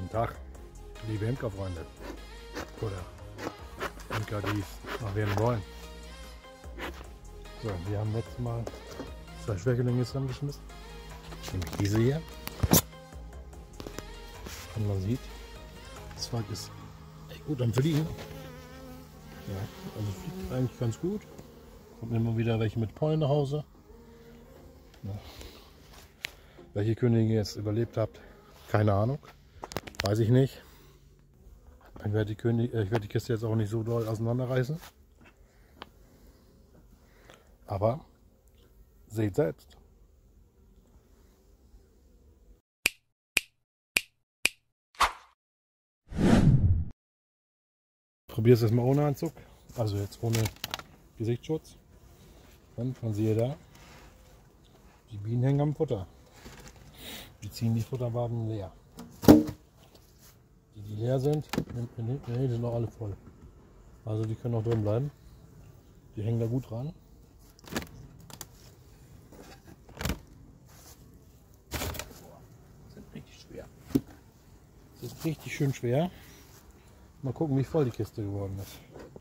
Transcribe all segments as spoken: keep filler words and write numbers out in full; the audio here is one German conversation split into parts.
Guten Tag, liebe Imkerfreunde oder Imker, die es noch werden wollen. So, wir haben letztes Mal zwei Schwächelinge zusammengeschmissen. Nämlich diese hier. Und man sieht, das Volk ist echt gut am Fliegen. Ja, also fliegt eigentlich ganz gut. Kommt immer wieder welche mit Pollen nach Hause. Ja. Welche Königin jetzt überlebt habt, keine Ahnung. Weiß ich nicht. Ich werde die, König, ich werde die Kiste jetzt auch nicht so doll auseinanderreißen. Aber seht selbst. Probier es erstmal ohne Anzug, also jetzt ohne Gesichtsschutz. Und man sieht da, die Bienen hängen am Futter. Die ziehen die Futterwaben leer. Die, die leer sind, die sind noch alle voll. Also die können auch drin bleiben. Die hängen da gut dran. Sind richtig schwer. Das ist richtig schön schwer. Mal gucken, wie voll die Kiste geworden ist.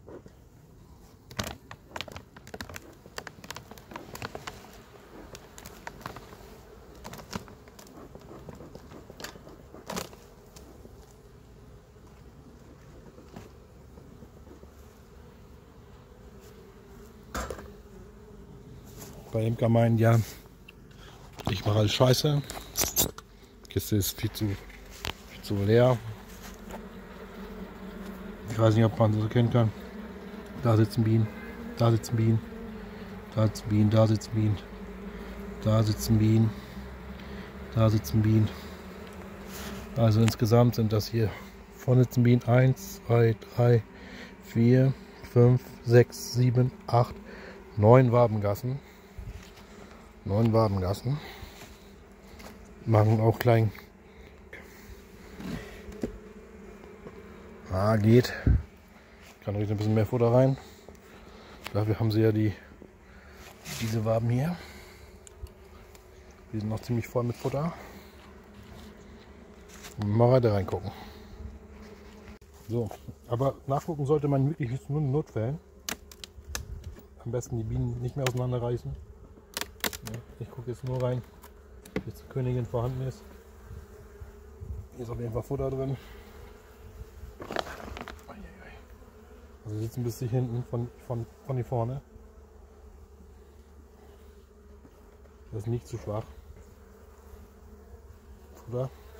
Bei Imker meinen ja, ich mache alles scheiße. Die Kiste ist viel zu, viel zu leer. Ich weiß nicht, ob man das erkennen kann. Da sitzen Bienen, da sitzen Bienen, da sitzen Bienen, da sitzen Bienen, da sitzen Bienen, da sitzen Bienen. Also insgesamt sind das hier vorne sitzen Bienen eins, zwei, drei, vier, fünf, sechs, sieben, acht, neun Wabengassen. Neun Wabengassen. Machen auch klein. Ah, geht. Kann ruhig ein bisschen mehr Futter rein. Dafür haben sie ja die diese Waben hier. Die sind noch ziemlich voll mit Futter. Mal weiter reingucken. So, aber nachgucken sollte man wirklich nur in Notfällen. Am besten die Bienen nicht mehr auseinanderreißen. Ich gucke jetzt nur rein, bis die Königin vorhanden ist. Hier ist auf jeden Fall Futter drin. Also sitzt ein bisschen hinten von, von, von hier vorne. Das ist nicht zu schwach. Futter.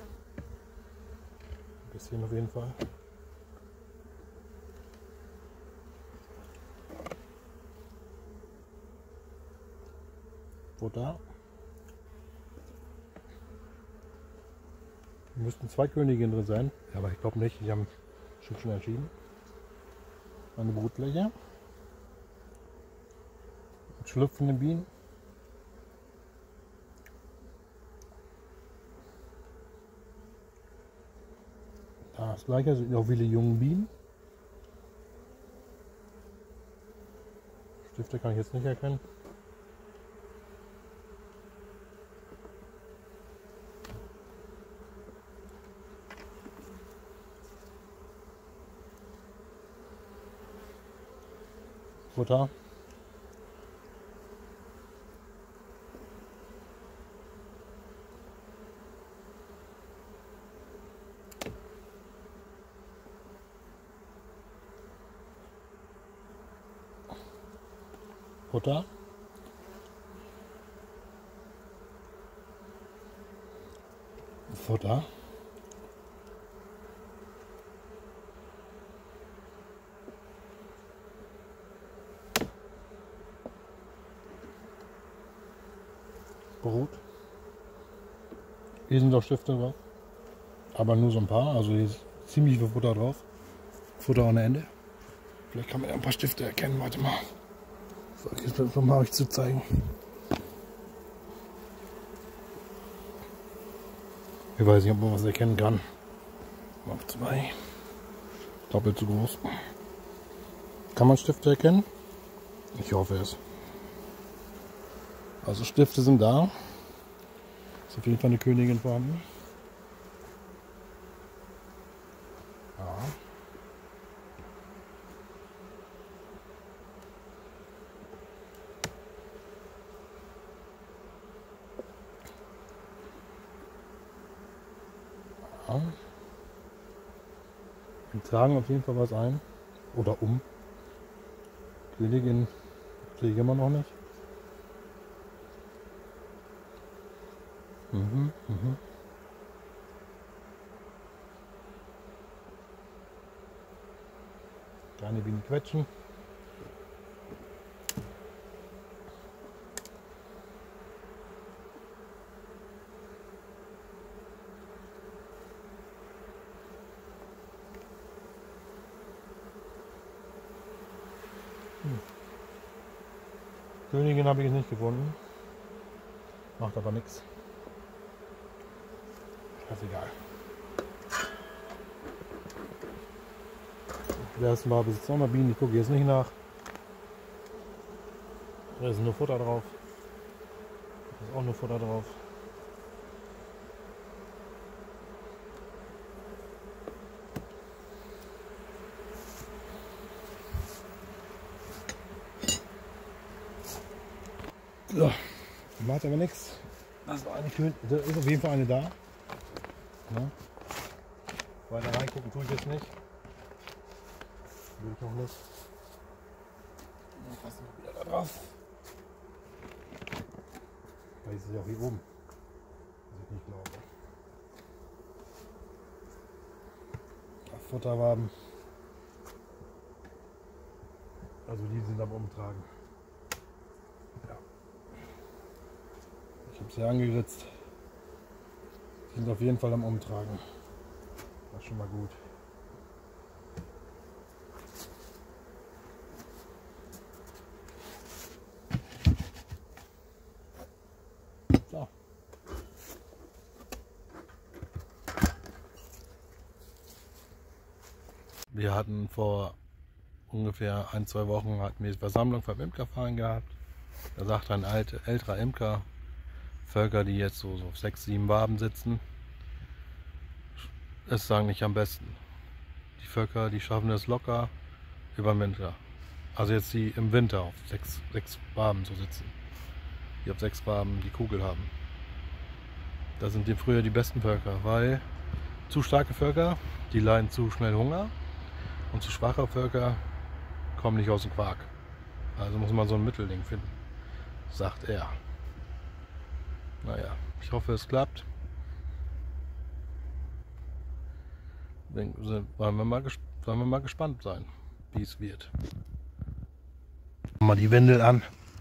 Ein bisschen auf jeden Fall. Futter. Müssten zwei Königinnen drin sein, aber ich glaube nicht, die haben schon schon entschieden. Eine Brutfläche. Schlüpfende Bienen. Da das gleiche, sind auch viele junge Bienen. Stifte kann ich jetzt nicht erkennen. Futter. Futter. Futter. Brot. Hier sind auch Stifte drauf, aber nur so ein paar, also hier ist ziemlich viel Futter drauf. Futter ohne Ende. Vielleicht kann man ja ein paar Stifte erkennen, warte mal. Soll ich jetzt noch mal euch zu zeigen. Ich weiß nicht, ob man was erkennen kann. Auf zwei. Doppelt so groß. Kann man Stifte erkennen? Ich hoffe es. Also Stifte sind da. Ist auf jeden Fall eine Königin vorhanden. Ja. Ja. Wir tragen auf jeden Fall was ein. Oder um. Königin sehe ich immer noch nicht. Mhm, mhm. Keine Bienen quetschen. Hm. Königin habe ich nicht gefunden. Macht aber nichts. Ist egal. Der erste Mal besitzt auch noch Bienen. Ich gucke jetzt nicht nach. Da ist nur Futter drauf. Da ist auch nur Futter drauf. So, macht aber nichts. Das ist, eine Kön da ist auf jeden Fall eine da. Ja. Weiter reingucken tue ich jetzt nicht. Will ich auch nicht. Dann passen wir wieder da drauf. Vielleicht ist sie auch hier oben. Was ich nicht glaube. Futterwaben. Also die sind am Umtragen. Ja. Ich habe sie angeritzt. Die sind auf jeden Fall am Umtragen. Das ist schon mal gut. So. Wir hatten vor ungefähr ein, zwei Wochen hatten wir die Versammlung vom Imkerverein gehabt. Da sagt ein alt, älterer Imker, Völker, die jetzt so, so auf sechs, sieben Waben sitzen, es sagen nicht am besten. Die Völker, die schaffen es locker über den Winter. Also jetzt die im Winter auf sechs, sechs Waben so sitzen. Die auf sechs Waben die Kugel haben. Das sind die früher die besten Völker, weil zu starke Völker, die leiden zu schnell Hunger und zu schwache Völker kommen nicht aus dem Quark. Also muss man so ein Mittelding finden, sagt er. Naja, ich hoffe es klappt. Wollen wir mal, wollen wir mal gespannt sein, wie es wird. Mal die Windel an.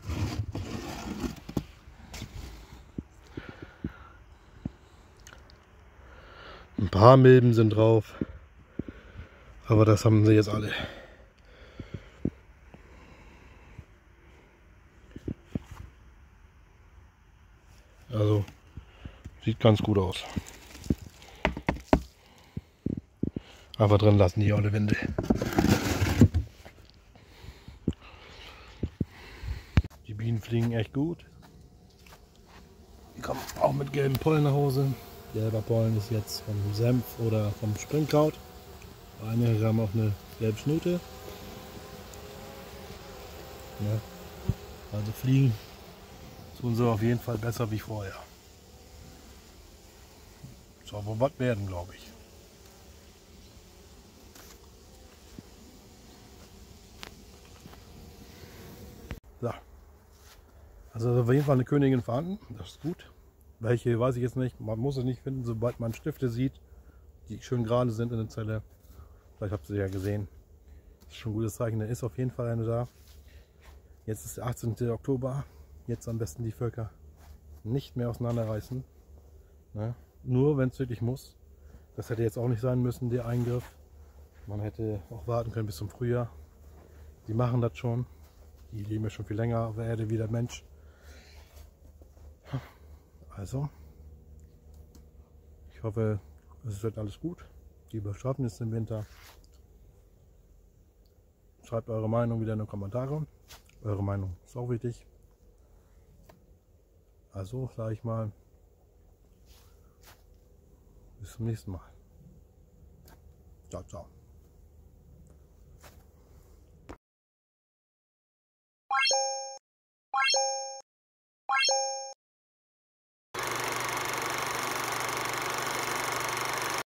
Ein paar Milben sind drauf, aber das haben sie jetzt alle. Also sieht ganz gut aus. Einfach drin lassen die olle Windel. Die Bienen fliegen echt gut. Die kommen auch mit gelbem Pollen nach Hause. Gelber Pollen ist jetzt vom Senf oder vom Springkraut. Einige haben auch eine gelbe Schnute. Ja. Also fliegen tun sie auf jeden Fall besser wie vorher. Soll wohl was werden, glaube ich. So. Also auf jeden Fall eine Königin vorhanden, das ist gut. Welche weiß ich jetzt nicht, man muss es nicht finden, sobald man Stifte sieht, die schön gerade sind in der Zelle. Vielleicht habt ihr sie ja gesehen. Das ist schon ein gutes Zeichen, da ist auf jeden Fall eine da. Jetzt ist der achtzehnte Oktober, jetzt am besten die Völker nicht mehr auseinanderreißen. Ne? Nur wenn es wirklich muss. Das hätte jetzt auch nicht sein müssen, der Eingriff. Man hätte auch warten können bis zum Frühjahr. Die machen das schon. Die leben ja schon viel länger auf der Erde wie der Mensch. Also, ich hoffe, es wird alles gut. Die überschaffen es im Winter. Schreibt eure Meinung wieder in die Kommentare. Eure Meinung ist auch wichtig. Also, sage ich mal, bis zum nächsten Mal. ciao, ciao.